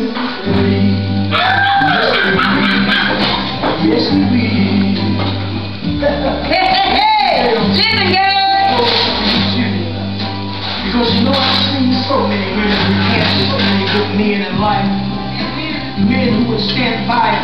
Yes, we will. Hey, listen, girl. Because you know I've seen so many women recant, so many good men in life. Men who would stand by